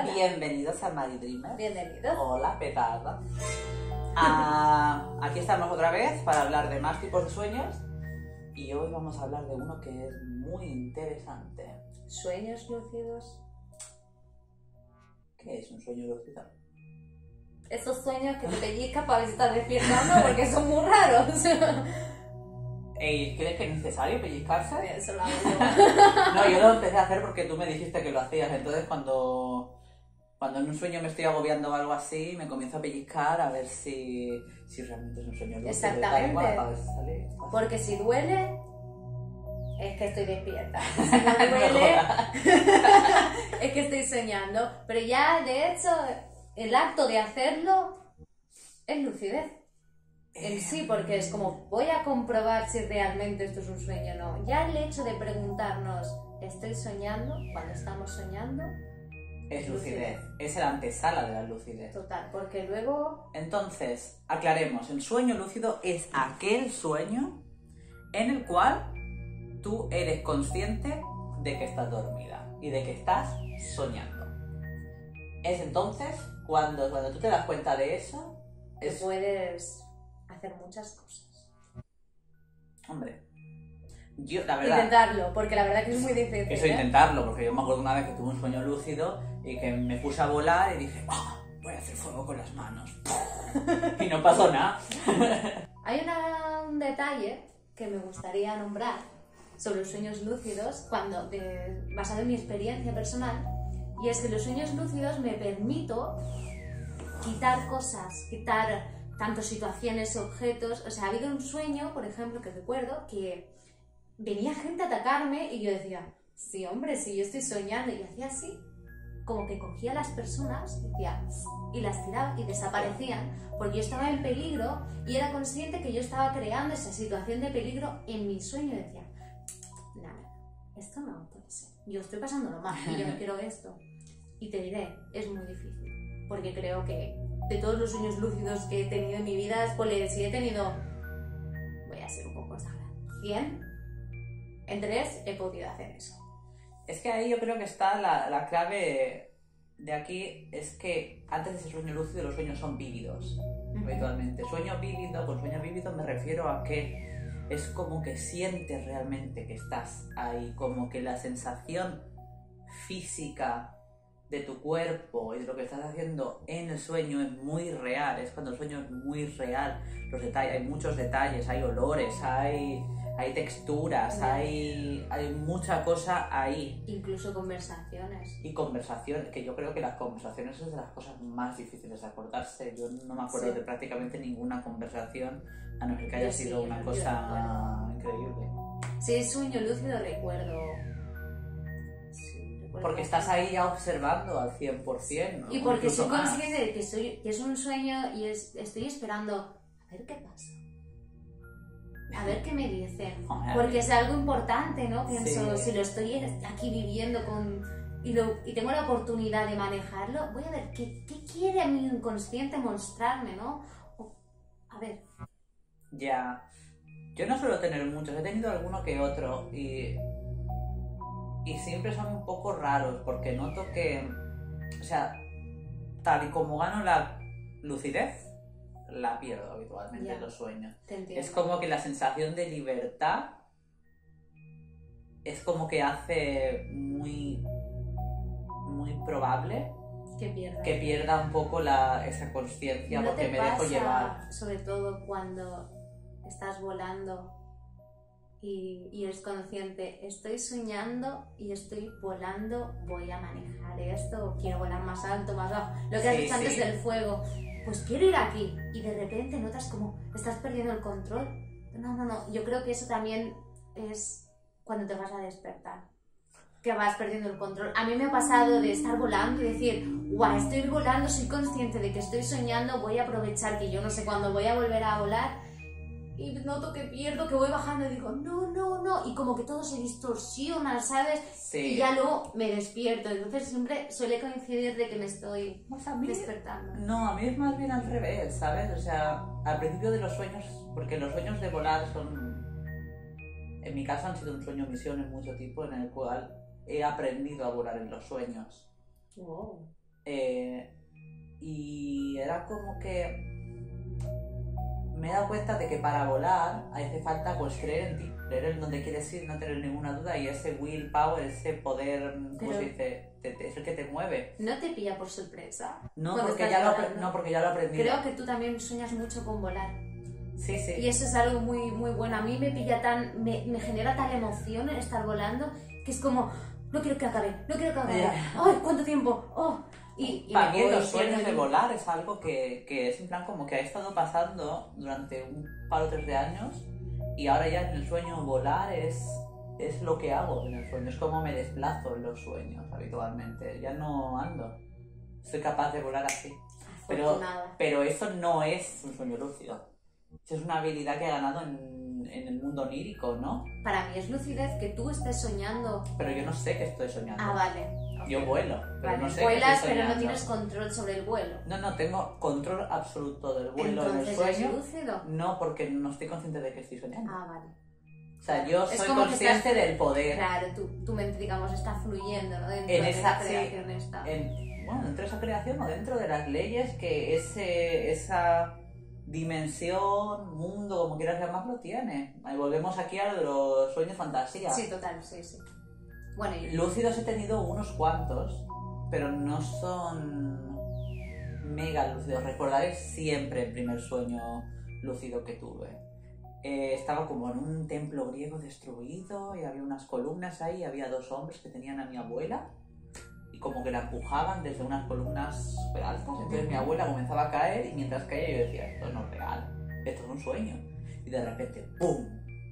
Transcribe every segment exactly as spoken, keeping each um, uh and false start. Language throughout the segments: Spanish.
Hola. Bienvenidos a Mari Dreamer. Bienvenidos. Hola, petarda. Ah, aquí estamos otra vez para hablar de más tipos de sueños y hoy vamos a hablar de uno que es muy interesante. ¿Sueños lúcidos? ¿Qué es un sueño lúcido? Esos sueños que te pellizcas para ver si estás despierto o no, porque son muy raros. Ey, ¿crees que es necesario pellizcarse? Eso lo hago yo. No, yo lo empecé a hacer porque tú me dijiste que lo hacías, entonces cuando... Cuando en un sueño me estoy agobiando o algo así, me comienzo a pellizcar a ver si, si realmente es un sueño lúcido. Exactamente. Igual, a ver si sale. Porque si duele, es que estoy despierta. Si no duele, es que estoy soñando. Pero ya, de hecho, el acto de hacerlo es lucidez. En sí, porque es como, voy a comprobar si realmente esto es un sueño o no. Ya el hecho de preguntarnos, ¿estoy soñando? Cuando estamos soñando... Es lucidez, es el antesala de la lucidez. Total, porque luego... Entonces, aclaremos, el sueño lúcido es aquel sueño en el cual tú eres consciente de que estás dormida y de que estás soñando. Es entonces cuando, cuando tú te das cuenta de eso, que es... puedes hacer muchas cosas. Hombre, yo la verdad... Intentarlo, porque la verdad que es muy difícil. Eso ¿eh? intentarlo, porque yo me acuerdo una vez que tuve un sueño lúcido y que me puse a volar y dije, ¡oh! Voy a hacer fuego con las manos. Y no pasó nada. Hay una, un detalle que me gustaría nombrar sobre los sueños lúcidos, cuando, de, basado en mi experiencia personal, y es que los sueños lúcidos me permito quitar cosas, quitar tanto situaciones, objetos. O sea, ha habido un sueño, por ejemplo, que recuerdo que venía gente a atacarme y yo decía, sí, hombre, sí, yo estoy soñando, y hacía así, como que cogía a las personas y, decía, y las tiraba y desaparecían, porque yo estaba en peligro y era consciente que yo estaba creando esa situación de peligro en mi sueño. Y decía, nada, esto no puede ser, yo estoy pasándolo mal y yo no quiero esto. Y te diré, es muy difícil, porque creo que de todos los sueños lúcidos que he tenido en mi vida, pues si he tenido, voy a ser un poco exagerada, cien, en tres he podido hacer eso. Es que ahí yo creo que está la, la clave de aquí, es que antes de ese sueño lúcido los sueños son vívidos, uh-huh. Habitualmente. Sueño vívido, con sueño vívido me refiero a que es como que sientes realmente que estás ahí, como que la sensación física de tu cuerpo y de lo que estás haciendo en el sueño es muy real, es cuando el sueño es muy real. Los detalles, hay muchos detalles, hay olores, hay... Hay texturas, yeah. hay, hay mucha cosa ahí. Incluso conversaciones. Y conversaciones, que yo creo que las conversaciones es de las cosas más difíciles de acordarse. Yo no me acuerdo sí. de prácticamente ninguna conversación, a no ser que haya yo sido sí, una cosa increíble. Si es sueño lúcido, recuerdo. Sí, recuerdo porque estás ahí ya observando al cien por cien, ¿no? Y porque soy consciente de que, soy, que es un sueño y es, estoy esperando a ver qué pasa. A ver qué me dicen, porque es algo importante, ¿no? Pienso, sí. si lo estoy aquí viviendo con, y, lo, y tengo la oportunidad de manejarlo, voy a ver qué, qué quiere mi inconsciente mostrarme, ¿no? O, a ver. Ya, yo no suelo tener muchos, he tenido alguno que otro y, y siempre son un poco raros porque noto que, o sea, tal y como gano la lucidez, la pierdo habitualmente yeah. en los sueños. Es como que la sensación de libertad es como que hace muy muy probable que pierda, que pierda un poco la, esa conciencia ¿No porque te me pasa, dejo llevar? Sobre todo cuando estás volando y, y eres consciente, estoy soñando y estoy volando, voy a manejar esto, quiero volar más alto, más bajo, lo que has sí, dicho antes sí. del fuego. Pues quiero ir aquí, y de repente notas como estás perdiendo el control. No, no, no, yo creo que eso también es cuando te vas a despertar, que vas perdiendo el control. A mí me ha pasado de estar volando y decir, guau, estoy volando, soy consciente de que estoy soñando, voy a aprovechar que yo no sé cuándo voy a volver a volar, y noto que pierdo, que voy bajando y digo, no, no, no, y como que todo se distorsiona, ¿sabes? Sí. Y ya luego me despierto, entonces siempre suele coincidir de que me estoy pues a mí, despertando. No, a mí es más bien al revés, ¿sabes? O sea, al principio de los sueños, porque los sueños de volar son, en mi caso han sido un sueño misión en mucho tiempo en el cual he aprendido a volar en los sueños. Wow. Eh, y era como que me he dado cuenta de que para volar hace falta pues creer en ti, creer en donde quieres ir, no tener ninguna duda, y ese willpower, ese poder, ¿cómo Pero se dice? Te, te, es el que te mueve. ¿no te pilla por sorpresa? No cuando porque, estás ya lo, volando? no, porque ya lo he aprendido. Creo que tú también sueñas mucho con volar. Sí, sí. Y eso es algo muy, muy bueno. A mí me pilla tan, me, me genera tal emoción en estar volando que es como, no quiero que acabe, no quiero que acabe. Yeah. ¡Ay, cuánto tiempo! ¡Oh! Y, y Para me mí voy, los sueños pierdo de el- volar es algo que, que es en plan como que ha estado pasando durante un par o tres de años, y ahora ya en el sueño volar es, es lo que hago en el sueño, es como me desplazo en los sueños habitualmente, ya no ando, soy capaz de volar así. Pero, Afortunada. pero eso no es un sueño lúcido, eso es una habilidad que he ganado en, en el mundo onírico, ¿no? Para mí es lucidez que tú estés soñando. Pero yo no sé que estoy soñando. Ah, vale. Ok. Yo vuelo, pero Vale, no sé que vuelas, estoy pero no soñando. tienes control sobre el vuelo. No, no, tengo control absoluto del vuelo en el Entonces, sueño. ¿es lúcido? No, porque no estoy consciente de que estoy soñando. Ah, vale. O sea, yo Es soy como que consciente estás- del poder. Claro, tu, tu mente, digamos, está fluyendo, ¿no? Dentro En de esa- la sí, creación esta. En, bueno, dentro de esa creación o dentro de las leyes que ese, esa dimensión, mundo, como quieras llamarlo, tiene. Ahí volvemos aquí a lo de los sueños fantasía. Sí, total, sí, sí. Bueno, y Lúcidos he tenido unos cuantos, pero no son mega lúcidos. Recordaré siempre el primer sueño lúcido que tuve. Eh, estaba como en un templo griego destruido y había unas columnas ahí, y había dos hombres que tenían a mi abuela y como que la empujaban desde unas columnas súper altas. Entonces mi abuela comenzaba a caer y mientras caía yo decía, esto no es real, esto es un sueño. Y de repente, ¡pum!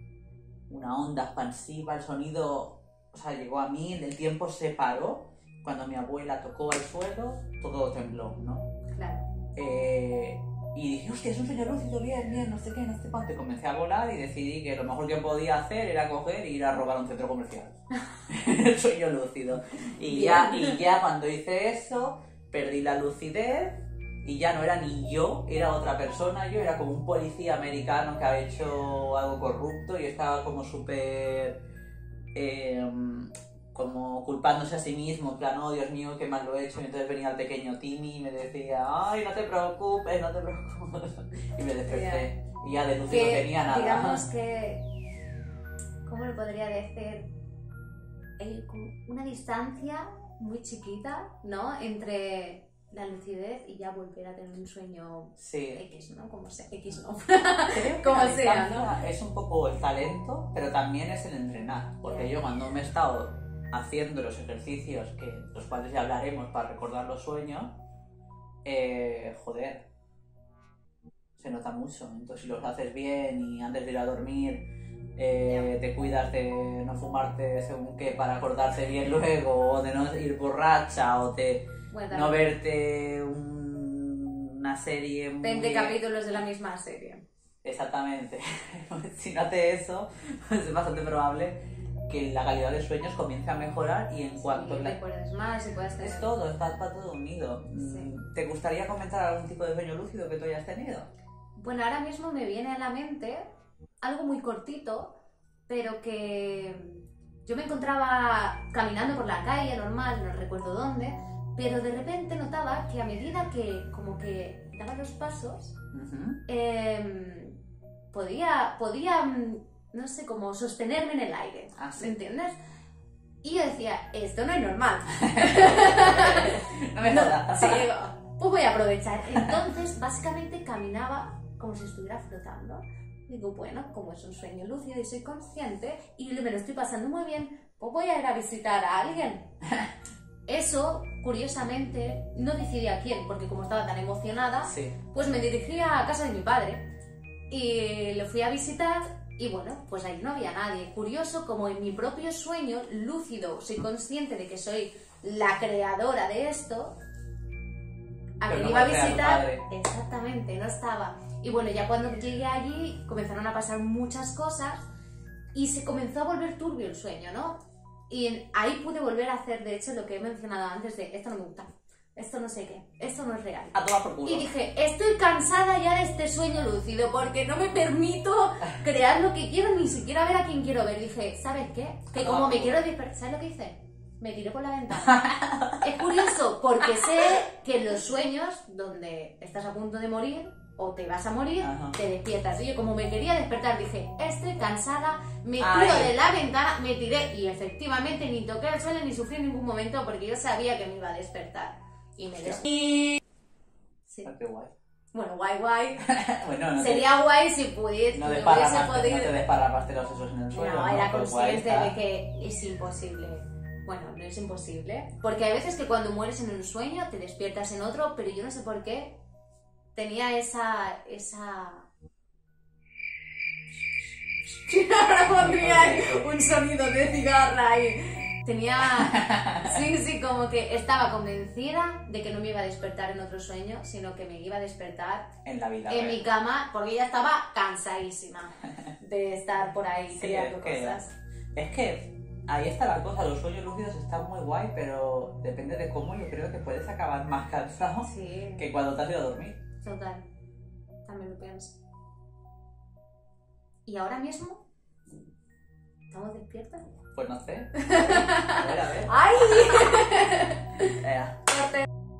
Una onda expansiva, el sonido, o sea, llegó a mí, el tiempo se paró. Cuando mi abuela tocó al suelo, todo tembló, ¿no? claro. Eh, y dije, hostia, es un sueño lúcido, bien, bien, no sé qué, no sé cuánto. Y comencé a volar y decidí que lo mejor que podía hacer era coger e ir a robar un centro comercial. El sueño lúcido. Y ya, y ya cuando hice eso, perdí la lucidez y ya no era ni yo, era otra persona. Yo era como un policía americano que había hecho algo corrupto y estaba como súper... Eh, como culpándose a sí mismo, en plan, oh Dios mío, qué mal lo he hecho. Y entonces venía el pequeño Timmy y me decía, ay, no te preocupes, no te preocupes. Y me desperté. Y ya de luz no Que, tenía nada. digamos que, ¿cómo le podría decir? Hay como una distancia muy chiquita, ¿no? Entre la lucidez y ya volver a tener un sueño Sí. X, ¿no? Como sea, X no. Creo que Como la sea, distancia es un poco el talento, pero también es el entrenar. Porque Ya. yo cuando me he estado haciendo los ejercicios, que los cuales ya hablaremos para recordar los sueños, eh, joder, se nota mucho. Entonces si los haces bien y antes de ir a dormir eh, te cuidas de no fumarte según qué para acordarte bien luego, o de no ir borracha, o de Bueno, no verte un- una serie muy... veinte capítulos de la misma serie. Exactamente. Si no hace eso, pues es bastante probable que la calidad de sueños comience a mejorar y en cuanto... Y la- recuerdes más y puedes tener... Es todo, está, está todo unido. Sí. ¿Te gustaría comentar algún tipo de sueño lúcido que tú hayas tenido? Bueno, ahora mismo me viene a la mente algo muy cortito, pero que yo me encontraba caminando por la calle normal, no recuerdo dónde, pero de repente notaba que a medida que como que daba los pasos, Ujú. eh, podía, podía, mm, no sé, como sostenerme en el aire, Ah, sí. ¿me entiendes? Y yo decía, esto no es normal. No me No, jodas. sí, digo, pues voy a aprovechar. Entonces, básicamente caminaba como si estuviera flotando. Digo, bueno, como es un sueño lúcido y soy consciente y me lo estoy pasando muy bien, pues voy a ir a visitar a alguien. Eso, curiosamente, no decidí a quién, porque como estaba tan emocionada, Sí. pues me dirigí a casa de mi padre y lo fui a visitar y bueno, pues ahí no había nadie. Curioso, como en mi propio sueño lúcido soy consciente de que soy la creadora de esto, a Pero quien no iba a fue real, visitar, padre. exactamente, no estaba. Y bueno, ya cuando llegué allí comenzaron a pasar muchas cosas y se comenzó a volver turbio el sueño, ¿no? Y en- ahí pude volver a hacer, de hecho, lo que he mencionado antes de esto no me gusta, esto no sé qué, esto no es real. A tomar por culo. Y dije, estoy cansada ya de este sueño lúcido porque no me permito crear lo que quiero, ni siquiera ver a quién quiero ver. Dije, ¿sabes qué? Que A como tomar me por quiero despertar, ¿sabes lo que hice? me tiré por la ventana. Es curioso porque sé que en los sueños donde estás a punto de morir o te vas a morir, Ajá. te despiertas. Y yo como me quería despertar dije, estoy cansada, me tiro Ay. de la ventana, me tiré y efectivamente ni toqué el suelo ni sufrí en ningún momento porque yo sabía que me iba a despertar. Y me desperté. Sí. Ah, qué guay. Bueno, guay, guay. Bueno, no Sería te, guay si pudiese, no si hubiese desparramaste, podido... no te desparramaste los sesos en el suelo. No, era Pues guay consciente está. de que es imposible. Bueno, no es imposible. Porque hay veces que cuando mueres en un sueño te despiertas en otro, pero yo no sé por qué tenía esa... esa... Ahora pondría un sonido de cigarra ahí. Tenía... Sí, sí, como que estaba convencida de que no me iba a despertar en otro sueño, sino que me iba a despertar En la vida. en real. mi cama, porque ya estaba cansadísima de estar por ahí Sí, creando es que- cosas. Es que ahí está la cosa, los sueños lúcidos están muy guay, pero depende de cómo yo creo que puedes acabar más cansado Sí, que cuando te has ido a dormir. total. También lo pienso. ¿Y ahora mismo? ¿Estamos despiertas? Pues no sé. A ver, a ver. ¡Ay! Ea. Corte.